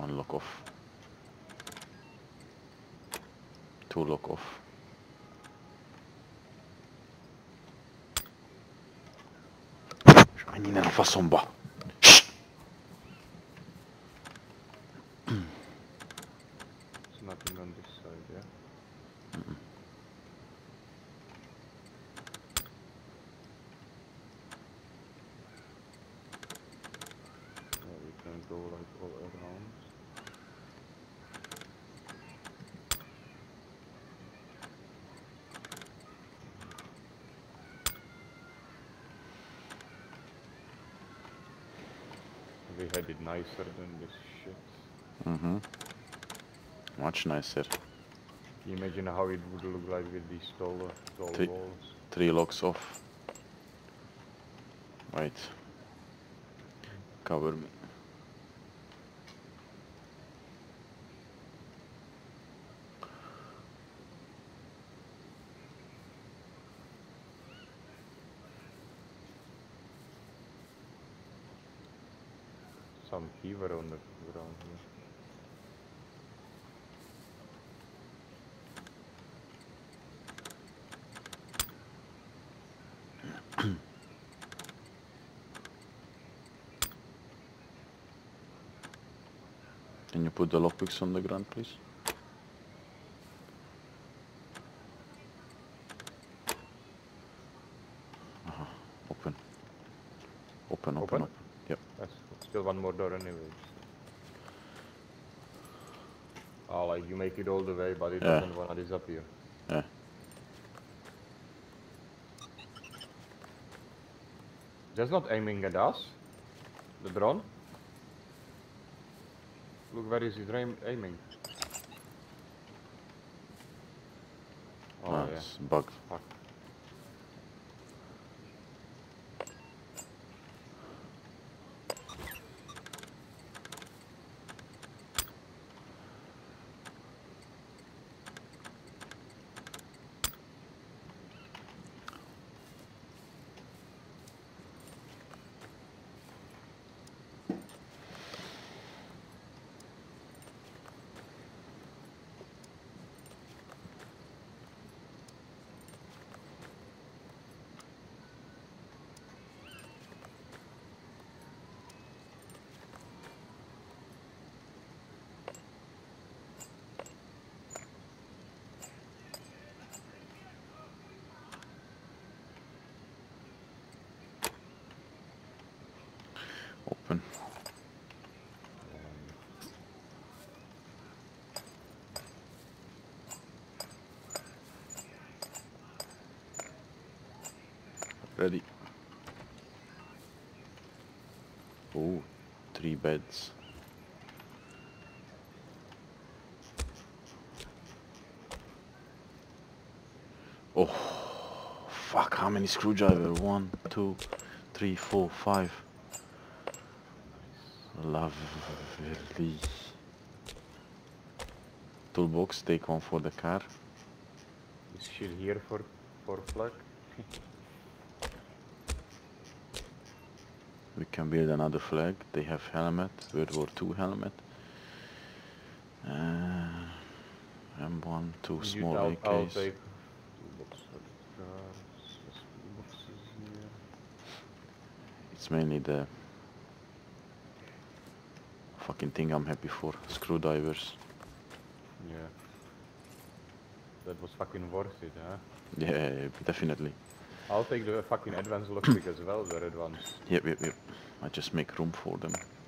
One lock off. Two lock off. Menjine na faszomba! There's nothing on this side, yeah? Yeah, we can go like all around. We had it nicer than this shit. Mm-hmm. Much nicer. Can you imagine how it would look like with these tall walls? 3 locks off. Wait. Cover me. Some fever on the ground here. Can you put the lockpicks on the ground, please? Open. Open, open, Open? open. Yep. That's still one more door anyways. Oh, like you make it all the way, but it Yeah. doesn't wanna disappear. Yeah. That's not aiming at us. The drone. Look, where is it aiming? Oh yeah. It's bugged. Fuck. Open. Ready. Oh, 3 beds. Oh, fuck, how many screwdrivers? 1, 2, 3, 4, 5. Lovely. Toolbox, take one for the car. Is shit here for flag? We can build another flag. They have helmet, World War II helmet. M1, 2 small I'll AKs. take toolbox for the cars. There's toolboxes here. It's mainly the fucking thing I'm happy for. Screwdrivers. Yeah. That was fucking worth it, huh? Yeah, definitely. I'll take the fucking advanced lockpick as well, the red ones. Yep. I just make room for them.